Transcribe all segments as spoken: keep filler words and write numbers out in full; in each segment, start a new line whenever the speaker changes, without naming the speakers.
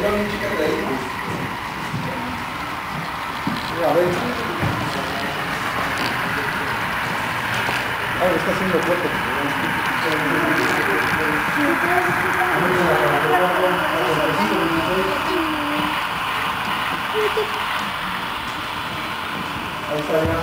A ver. Ay, está haciendo fuerte. Ahí está ya.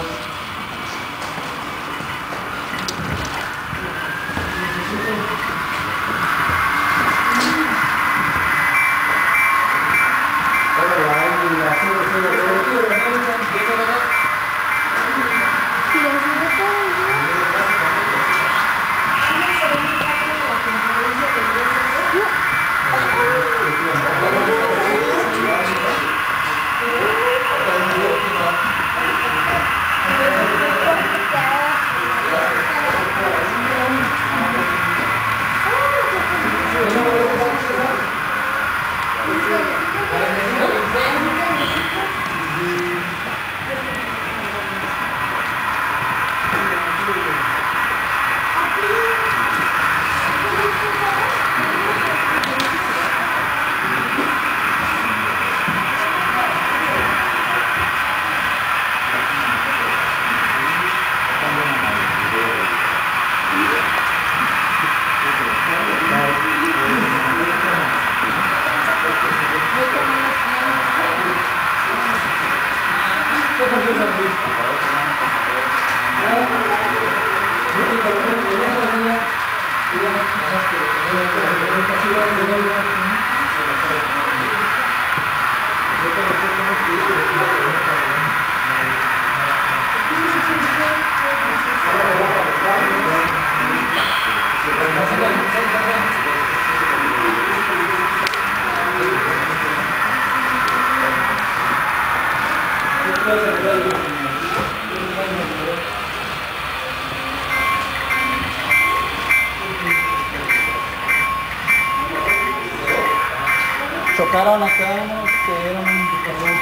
Chocaron acá, ¿no? Que era un indicador.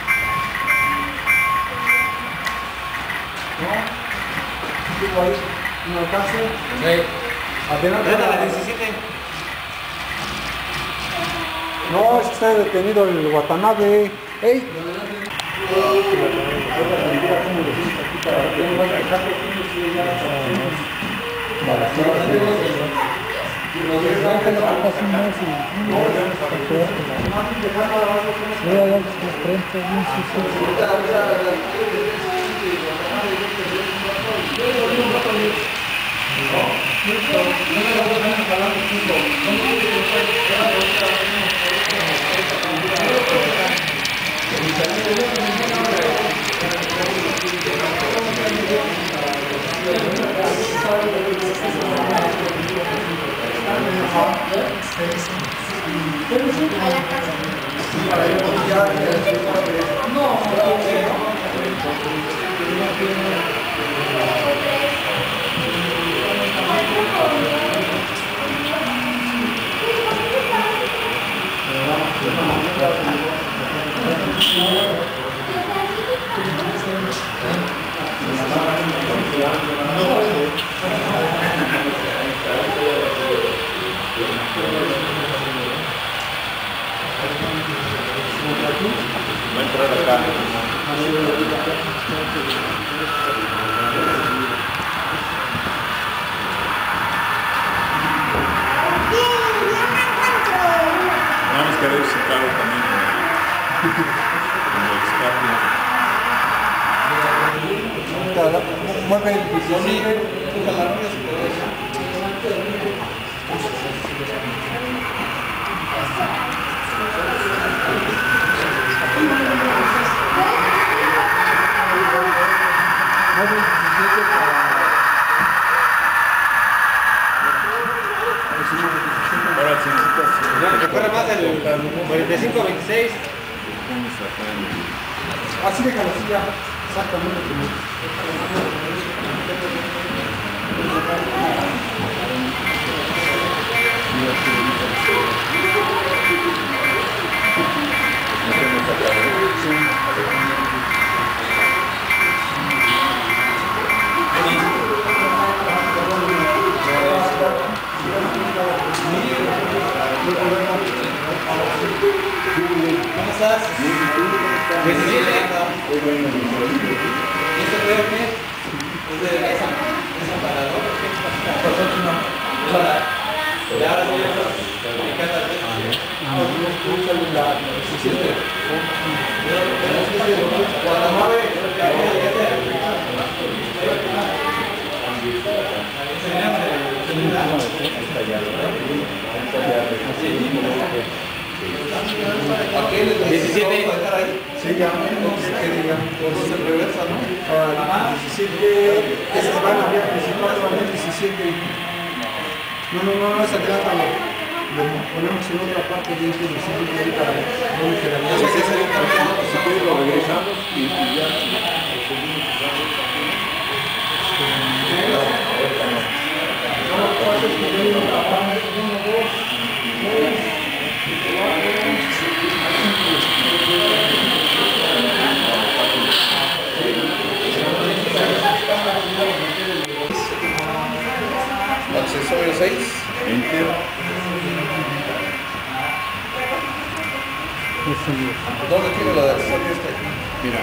¿No? ¿Estuvo ahí? ¿No alcance? Sí. Apenas a la diecisiete. No, es que está detenido el Watanabe. ¡Ey!
Vamos a querer sentado también con el escape.
Mueve el bisonillo.
Ahora sí necesitas.
Recuerda más el cuarenta y cinco veintiséis. Así de calacilla. Exactamente. estás? diecisiete. Y esto creo que es de esa, esa parada. Y ahora sí, me encanta un celular, diecisiete. diecisiete.
Sí, ya. Que digan, por eso se reversa, ¿no?
diecisiete.
Esas van a ver, veinticuatro van a ver diecisiete. No, no, no, no, esa trátalo. Lo ponemos en otra parte de este diecisiete ahorita. No me quedaría. Si quieres lo regresamos y ya.
Accesorio seis.
Enter.
¿Dónde tiene la de accesorio este?
Mira.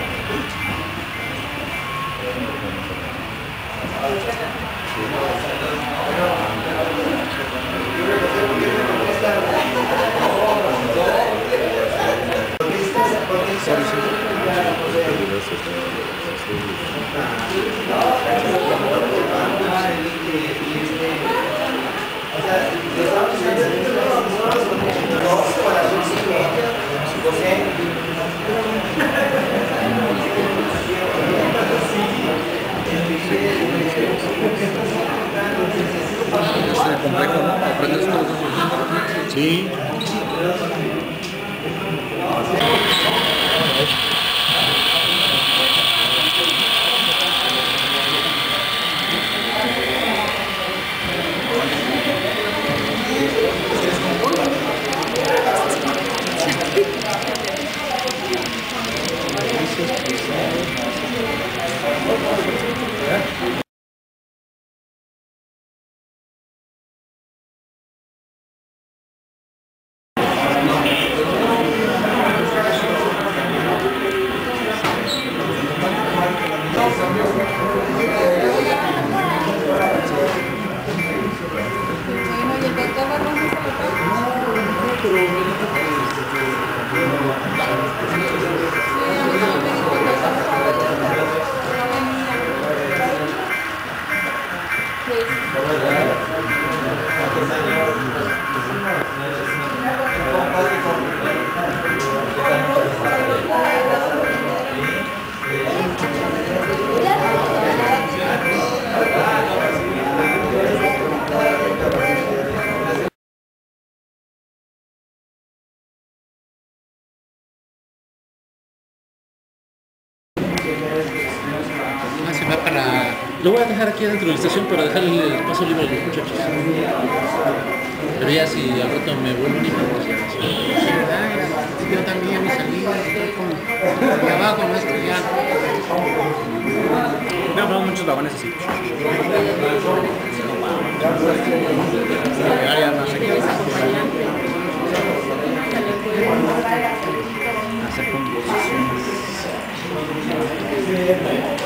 Sí.
Ah, se va para... Lo voy a dejar aquí adentro de la estación para dejarle el paso libre a los muchachos. Pero ya si al rato me vuelvo a ir, pues ya. Sí, ¿verdad? Yo también mi salida estoy como de abajo, no es que ya.
No, no, muchos vagones así.
Ya, ya no sé qué hacer.
Hacer composiciones.